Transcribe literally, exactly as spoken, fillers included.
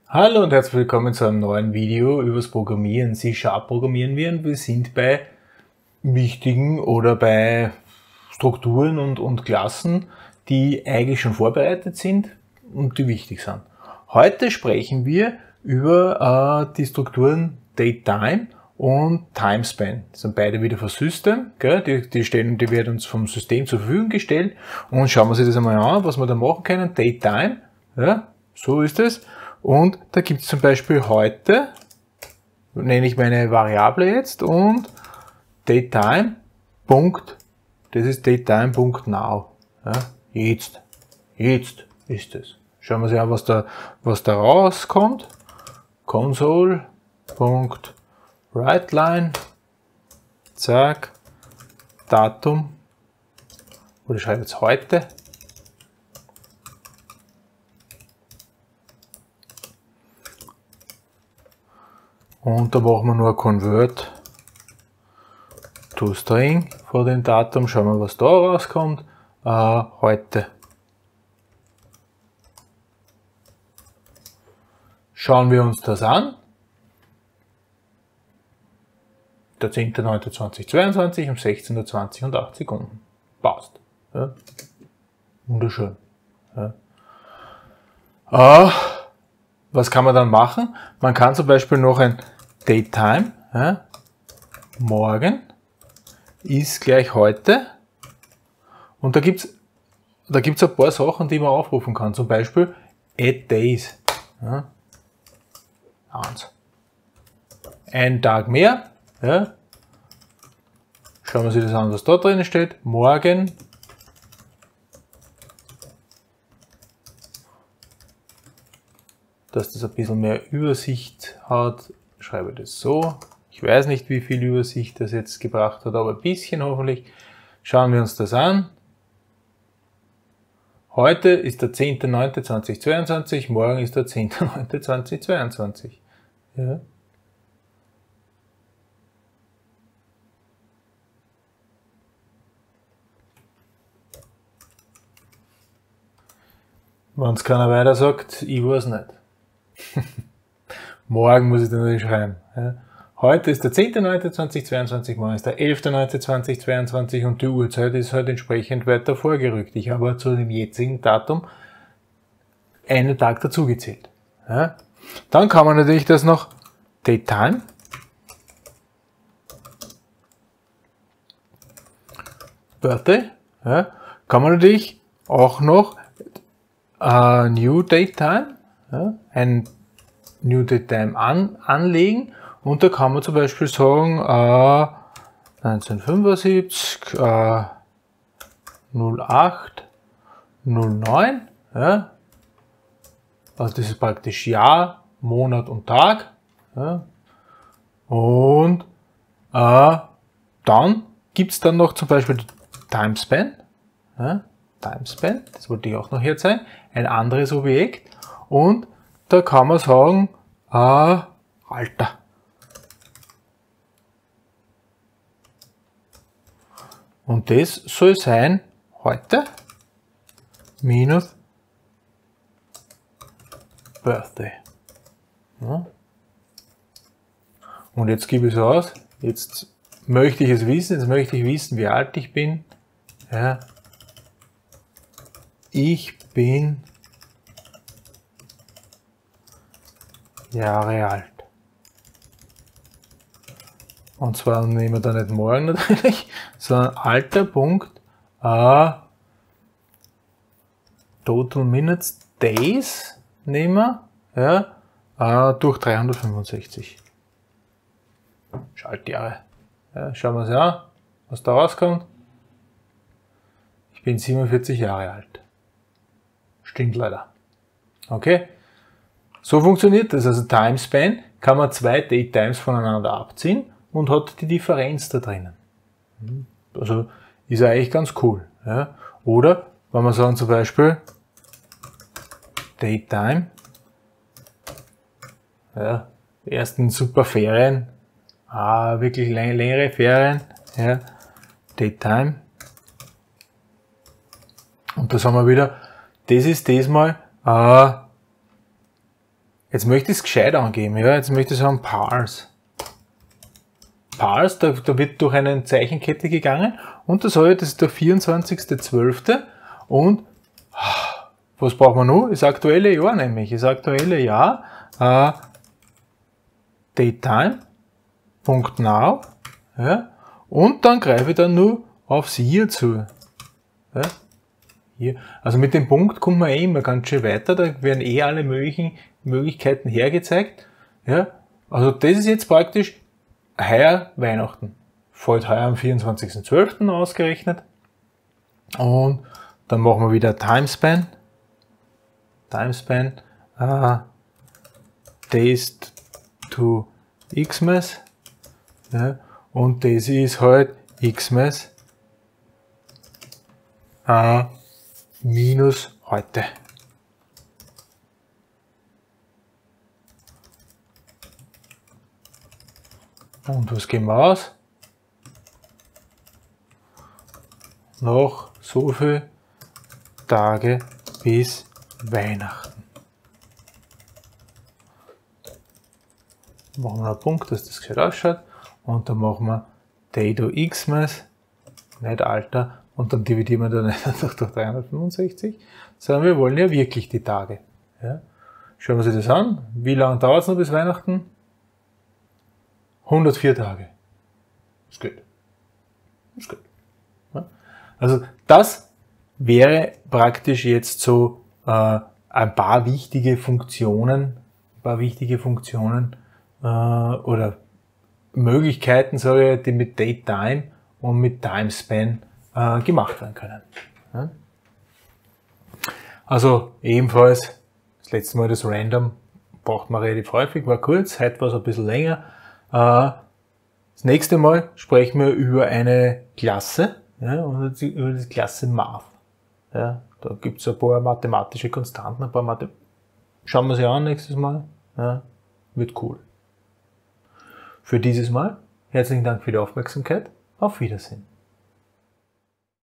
Hallo und herzlich willkommen zu einem neuen Video übers Programmieren. C Sharp programmieren wir und wir sind bei wichtigen oder bei Strukturen und, und Klassen, die eigentlich schon vorbereitet sind und die wichtig sind. Heute sprechen wir über äh, die Strukturen DateTime und TimeSpan. Das sind beide wieder von System, gell? Die, die, stellen, die werden uns vom System zur Verfügung gestellt und schauen wir uns das einmal an, was wir da machen können. DateTime, ja, so ist es. Und da gibt es zum Beispiel heute, nenne ich meine Variable jetzt, und DateTime. Das ist DateTime.now. Ja, jetzt. Jetzt ist es. Schauen wir uns an, was da, was da rauskommt. Console.WriteLine. Zack. Datum. Oder ich schreibe jetzt heute. Und da machen wir nur Convert to String vor dem Datum. Schauen wir, was da rauskommt. Äh, heute. Schauen wir uns das an. Der zehnter neunter zweitausendzweiundzwanzig um sechzehn Uhr zwanzig und acht Sekunden. Passt. Ja. Wunderschön. Ja. Äh, was kann man dann machen? Man kann zum Beispiel noch ein DateTime, ja, morgen ist gleich heute, und da gibt es da gibt's ein paar Sachen, die man aufrufen kann, zum Beispiel add days, ja, eins. Ein Tag mehr, ja. Schauen wir uns das an, was da drin steht, morgen dass das ein bisschen mehr Übersicht hat, schreibe ich das so. Ich weiß nicht, wie viel Übersicht das jetzt gebracht hat, aber ein bisschen hoffentlich. Schauen wir uns das an. Heute ist der zehnter neunter zweitausendzweiundzwanzig, morgen ist der zehnter neunter zweitausendzweiundzwanzig. Ja. Wenn es keiner weiter sagt, ich weiß nicht. Morgen muss ich dann natürlich schreiben. Ja. Heute ist der zehnter neunter zweitausendzweiundzwanzig, morgen ist der elfter neunter zweitausendzweiundzwanzig und die Uhrzeit ist halt entsprechend weiter vorgerückt. Ich habe zu dem jetzigen Datum einen Tag dazugezählt. Ja. Dann kann man natürlich das noch DateTime Birthday, ja, kann man natürlich auch noch uh, New DateTime, ja, ein New DateTime an, anlegen, und da kann man zum Beispiel sagen äh, neunzehnhundertfünfundsiebzig äh, null acht null neun, ja. Also das ist praktisch Jahr, Monat und Tag, ja. Und äh, dann gibt es dann noch zum Beispiel TimeSpan, ja. TimeSpan, das wollte ich auch noch hier zeigen, ein anderes Objekt, und da kann man sagen, äh, Alter. Und das soll sein heute minus Birthday. Ja. Und jetzt gebe ich es aus. Jetzt möchte ich es wissen. Jetzt möchte ich wissen, wie alt ich bin. Ja. Ich bin Jahre alt. Und zwar nehmen wir da nicht morgen natürlich, sondern Alter Punkt äh, Total Minutes Days nehmen wir, ja, äh, durch dreihundertfünfundsechzig. Schaltjahre. Ja, schauen wir uns an, was da rauskommt. Ich bin siebenundvierzig Jahre alt. Stimmt leider. Okay? So funktioniert das. Also TimeSpan kann man zwei DateTimes voneinander abziehen und hat die Differenz da drinnen. Also ist eigentlich ganz cool. Ja. Oder wenn wir sagen zum Beispiel DateTime, ja, ersten super Ferien, ah, wirklich längere Ferien, ja, DateTime, und da sagen wir wieder, das ist diesmal äh, Jetzt möchte ich es gescheit angeben, ja, jetzt möchte ich sagen Parse. Parse, da, da wird durch eine Zeichenkette gegangen und das, das ist der vierundzwanzigster zwölfte und was brauchen wir noch? Das aktuelle Jahr nämlich, das aktuelle Jahr, äh, datetime.now, ja, und dann greife ich dann nur aufs Year zu. Ja, hier. Also mit dem Punkt kommt man eh immer ganz schön weiter, da werden eh alle möglichen Möglichkeiten hergezeigt. Ja, also das ist jetzt praktisch heuer Weihnachten. Fällt heuer am vierundzwanzigsten zwölften ausgerechnet. Und dann machen wir wieder Timespan. Timespan. Uh, Days to Xmas. Ja, und das ist halt Xmas uh, minus heute. Und was gehen wir aus? Noch so viele Tage bis Weihnachten. Machen wir einen Punkt, dass das gescheit ausschaut. Und dann machen wir Day to Xmas, nicht Alter, und dann dividieren wir dann nicht durch dreihundertfünfundsechzig, sondern wir wollen ja wirklich die Tage. Ja. Schauen wir uns das an. Wie lange dauert es noch bis Weihnachten? hundertvier Tage. Das geht. Das geht. Ja. Also das wäre praktisch jetzt so äh, ein paar wichtige Funktionen, ein paar wichtige Funktionen äh, oder Möglichkeiten, sage ich, die mit Datetime und mit Timespan äh, gemacht werden können. Ja. Also ebenfalls das letzte Mal das Random braucht man relativ häufig, war kurz, heute war es ein bisschen länger. Das nächste Mal sprechen wir über eine Klasse, ja, und über die Klasse Math. Ja, da gibt es ein paar mathematische Konstanten, ein paar Mathe. Schauen wir sie an nächstes Mal. Ja, wird cool. Für dieses Mal herzlichen Dank für die Aufmerksamkeit. Auf Wiedersehen.